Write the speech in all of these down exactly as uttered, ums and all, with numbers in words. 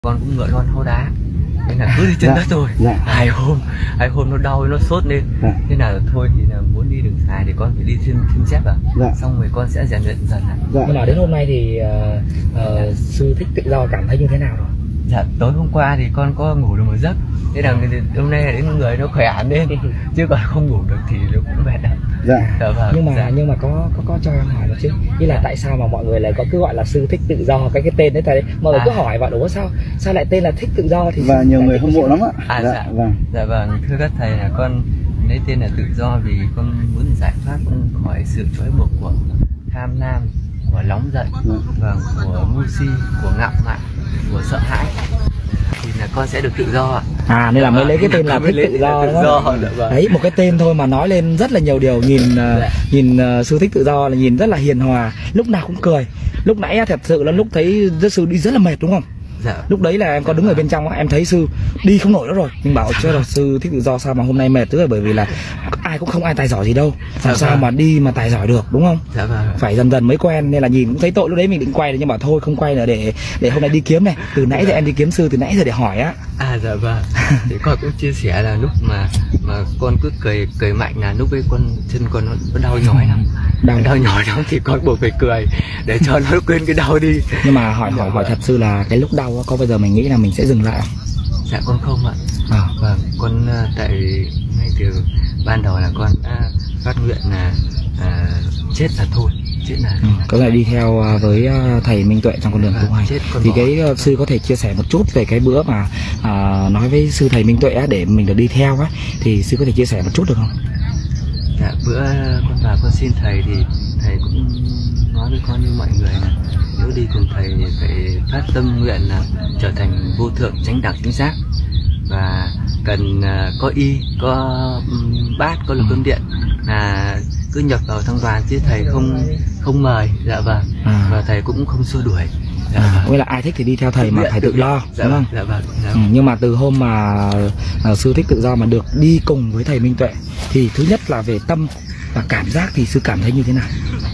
Con cũng ngựa non hau đá nên là cứ đi trên dạ, đất thôi. Dạ. Hai hôm hai hôm nó đau nó sốt lên. Dạ. Thế là thôi thì là muốn đi đường dài thì con phải đi thêm thêm dép vào. Dạ. Xong rồi con sẽ rèn luyện dần. Dạ. Nhưng mà đến hôm nay thì uh, uh, sư Thích Tự Do cảm thấy như thế nào rồi? Dạ, tối hôm qua thì con có ngủ được một giấc. Thế là hôm nay là đến người nó khỏe hẳn lên. Chứ còn không ngủ được thì nó cũng mệt lắm. Dạ. Dạ, vâng. Nhưng mà dạ. nhưng mà có có có cho em hỏi một chứ, ý là tại sao mà mọi người lại có cứ gọi là sư Thích Tự Do, cái cái tên đấy tại mọi người à. cứ hỏi bạn ủa sao sao lại tên là Thích Tự Do thì và nhiều người hâm mộ lắm ạ. À, dạ, dạ vâng. Dạ vâng, thưa các thầy là con lấy tên là Tự Do vì con muốn giải thoát khỏi sự trói buộc của tham lam, của nóng giận, dạ. vâng, của ngu si, của ngạo mạn, của sợ hãi thì là con sẽ được tự do ạ. À nên là mới lấy cái tên là Thích Tự Do đúng không? Đấy, một cái tên thôi mà nói lên rất là nhiều điều. Nhìn dạ. uh, nhìn uh, sư Thích Tự Do là nhìn rất là hiền hòa, lúc nào cũng cười. Lúc nãy thật sự là lúc thấy sư đi rất là mệt đúng không? Dạ. Lúc đấy là em có đứng ở bên trong em thấy sư đi không nổi nữa rồi, mình bảo chứ là sư Thích Tự Do sao mà hôm nay mệt, tức là bởi vì là ai cũng không ai tài giỏi gì đâu, làm dạ sao vâng. mà đi mà tài giỏi được đúng không? Dạ vâng. Phải dần dần mới quen, nên là nhìn cũng thấy tội. Lúc đấy mình định quay nhưng mà thôi không quay nữa, để để hôm nay đi kiếm này. Từ nãy giờ em đi kiếm sư từ nãy giờ để hỏi á. À dạ vâng. Thì con cũng chia sẻ là lúc mà mà con cứ cười cười mạnh là lúc ấy con chân con nó, nó đau nhói lắm. Đau đau nhói lắm thì con buộc phải cười để cho nó quên cái đau đi. Nhưng mà hỏi hỏi hỏi thật sự là cái lúc đau có bao giờ mình nghĩ là mình sẽ dừng lại không? Dạ con không ạ. À. Vâng, con tại ngay từ ban đầu là con đã phát nguyện là à, chết là thôi, chết là ừ, có lại đi theo với thầy Minh Tuệ trong con đường tu hành. Thì bỏ. cái uh, sư có thể chia sẻ một chút về cái bữa mà uh, nói với sư thầy Minh Tuệ á, để mình được đi theo á, thì sư có thể chia sẻ một chút được không? Dạ, bữa con vào con xin thầy thì thầy cũng nói với con như mọi người là nếu đi cùng thầy thì phải phát tâm nguyện là trở thành vô thượng chánh đẳng chính giác, và cần uh, có y, có um, bát, có lục cơm điện là cứ nhập vào trong đoàn chứ thầy không không mời. Dạ vâng. À. Và thầy cũng không xua đuổi. Dạ à, vâng. Nghĩa là ai thích thì đi theo thầy mà phải tự lo, dạ đúng không? Dạ vâng. Dạ. Ừ, nhưng mà từ hôm mà uh, sư Thích Tự Do mà được đi cùng với thầy Minh Tuệ thì thứ nhất là về tâm và cảm giác thì sư cảm thấy như thế nào?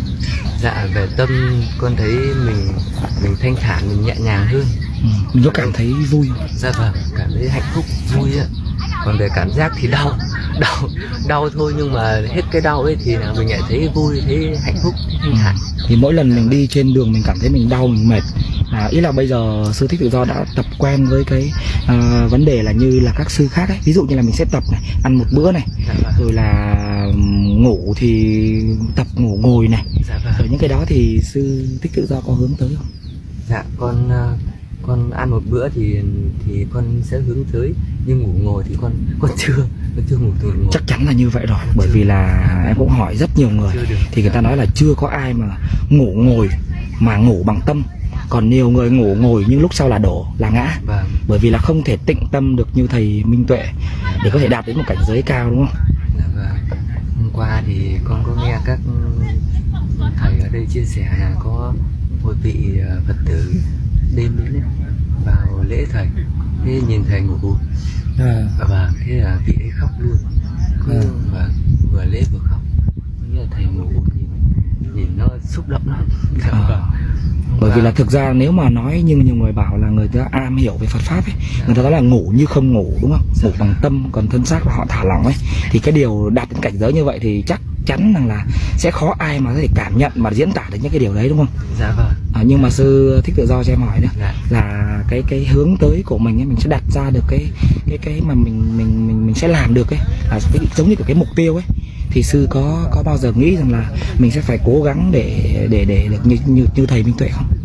Dạ, về tâm con thấy mình mình thanh thản, mình nhẹ nhàng hơn. Ừ, mình có cảm thấy vui không? Dạ vâng, cảm thấy hạnh phúc, vui ạ. Còn về cảm giác thì đau, đau, đau thôi, nhưng mà hết cái đau ấy thì là mình lại thấy vui, thấy hạnh phúc, thấy thanh thản. Thì mỗi lần mình đi trên đường mình cảm thấy mình đau, mình mệt. À, ý là bây giờ sư Thích Tự Do đã tập quen với cái uh, vấn đề là như là các sư khác ấy, ví dụ như là mình sẽ tập này, ăn một bữa này, dạ vâng. rồi là ngủ thì tập ngủ ngồi này, dạ vâng. rồi những cái đó thì sư Thích Tự Do có hướng tới không? Dạ, con con ăn một bữa thì thì con sẽ hướng tới, nhưng ngủ ngồi thì con con chưa con chưa ngủ từ ngồi. Chắc chắn là như vậy rồi, bởi vì là em cũng hỏi rất nhiều người thì người ta nói là chưa có ai mà ngủ ngồi mà ngủ bằng tâm. Còn nhiều người ngủ ngồi nhưng lúc sau là đổ, là ngã. Vâng. Bởi vì là không thể tịnh tâm được như thầy Minh Tuệ để có thể đạt đến một cảnh giới cao, đúng không? Dạ vâng. Hôm qua thì con có nghe các thầy ở đây chia sẻ là có một vị Phật tử đêm đến vào lễ thầy, thế nhìn thầy ngủ à. và thế là vị ấy khóc luôn, cứ à. và vừa lễ vừa khóc, nghĩa là thầy ngủ nhìn, nhìn nó xúc động lắm. Dạ à. vâng. Bởi vì là thực ra nếu mà nói như nhiều người bảo là người ta am hiểu về Phật pháp ấy, dạ. người ta nói là ngủ như không ngủ, đúng không? Ngủ bằng tâm, còn thân xác là họ thả lỏng ấy. Thì cái điều đạt đến cảnh giới như vậy thì chắc chắn rằng là sẽ khó ai mà có thể cảm nhận mà diễn tả được những cái điều đấy, đúng không? Dạ vâng. À, nhưng mà sư Thích Tự Do cho em hỏi nữa, dạ. là cái cái hướng tới của mình ấy, mình sẽ đặt ra được cái cái cái mà mình mình mình mình sẽ làm được ấy, là cái giống như cái mục tiêu ấy, thì sư có có bao giờ nghĩ rằng là mình sẽ phải cố gắng để để để được như như, như thầy Minh Tuệ không?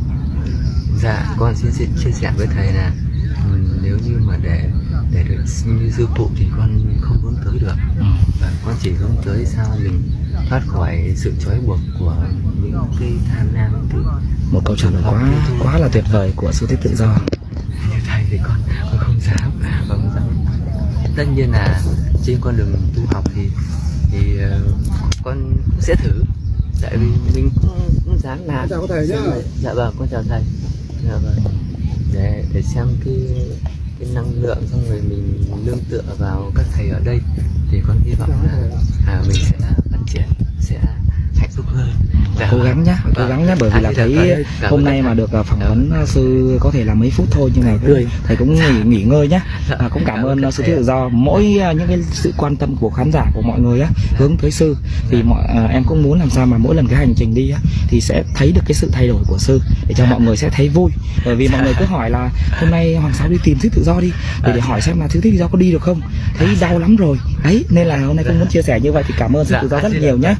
Dạ, con xin, xin chia sẻ với thầy là nếu như mà để để được như sư phụ thì con không hướng tới được. Ừ. Và con chỉ hướng tới sao mình thoát khỏi sự trói buộc của những cái tham lam thứ. Một câu trả lời quá quá là tuyệt vời của sư Thích Tự Do. Như thầy thì con con không dám, con không dám. Tất nhiên là trên con đường tu học thì thì uh, con cũng sẽ thử, tại vì mình cũng, cũng dám làm. Chào thầy nhé. Dạ vâng, con chào thầy. Dạ vâng. Để để xem cái cái năng lượng, xong rồi mình nương tựa vào các thầy ở đây thì con hy vọng là à, mình sẽ phát triển, sẽ hạnh phúc hơn. Dạ. Dạ. Cố gắng nhá, cố gắng nhá, bởi vì là thấy hôm nay mà được phỏng vấn sư có thể là mấy phút thôi nhưng mà thầy, thầy cũng nghỉ nghỉ ngơi nhá. À, cũng cảm ơn sư Thích Tự Do. Mỗi những cái sự quan tâm của khán giả của mọi người á hướng tới sư thì mọi à, em cũng muốn làm sao mà mỗi lần cái hành trình đi á thì sẽ thấy được cái sự thay đổi của sư để cho mọi người sẽ thấy vui. Bởi vì mọi người cứ hỏi là hôm nay Hoàng Sáu đi tìm Thích Tự Do đi để để hỏi xem là Thích Tự Do có đi được không, thấy đau lắm rồi đấy, nên là hôm nay cũng muốn chia sẻ như vậy thì cảm ơn Thích Tự Do rất nhiều nhé.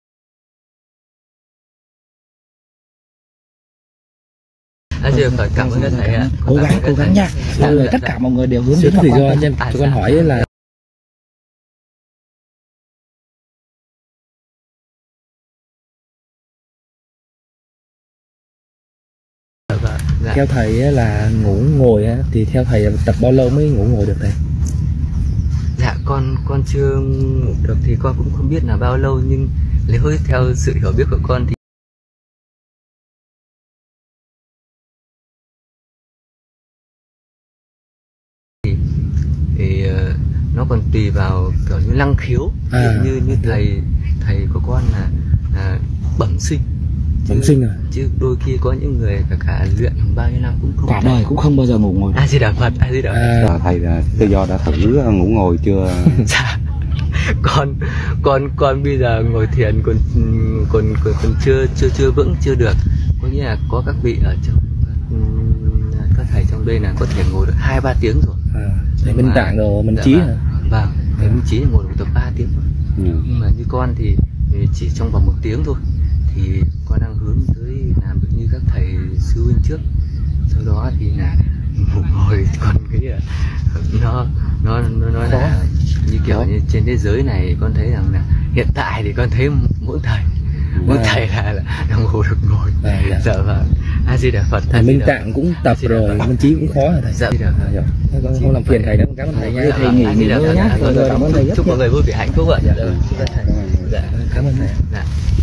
Phải cảm ơn thầy ạ. Cố gắng cố gắng nha, mọi người tất cả mọi người đều hướng đến Tự Do. Nhân cho con hỏi là Dạ. Theo thầy là ngủ ngồi thì theo thầy tập bao lâu mới ngủ ngồi được thầy? Dạ con con chưa ngủ được thì con cũng không biết là bao lâu, nhưng nếu theo sự hiểu biết của con thì thì, thì uh, nó còn tùy vào kiểu như năng khiếu, à, như như thầy thầy của con là, là bẩm sinh. Bẩm sinh à? Chứ đôi khi có những người cả cả luyện bao nhiêu năm cũng không cả đời cũng không bao giờ ngủ ngồi. A Di Đà Phật, A Di Đà Phật. À, thầy là Tự Do đã thử ngủ ngồi chưa? Dạ. con con con bây giờ ngồi thiền còn còn còn, còn chưa chưa chưa vững, chưa được. Có nghĩa là có các vị ở trong các thầy trong đây là có thể ngồi được hai ba tiếng rồi. À, thầy Minh Tạng rồi Minh Trí hả? Vâng, thầy Minh Trí ngồi được tầm ba tiếng rồi. Ừ. Nhưng mà như con thì chỉ trong vòng một tiếng thôi. Thì con đang hướng tới làm được như các thầy sư huynh trước. Sau đó thì là ngủ ngồi con nghĩ là nó nó nó nó là như kiểu như trên thế giới này con thấy rằng là hiện tại thì con thấy mỗi thầy mỗi à. thầy là, là, là ngủ được ngồi. À, dạ. Dạ vâng. A Di Đà Phật. Thầy Minh Tạng cũng tập rồi, Minh Trí cũng khó rồi thầy. Dạ. Dạ. Con không làm phiền thầy nữa, cảm ơn thầy nha. Thầy nghỉ nghỉ ngơi nhá. Cảm ơn thầy. Chúc mọi người vui vẻ hạnh phúc ạ. Dạ. Cảm ơn thầy. Dạ.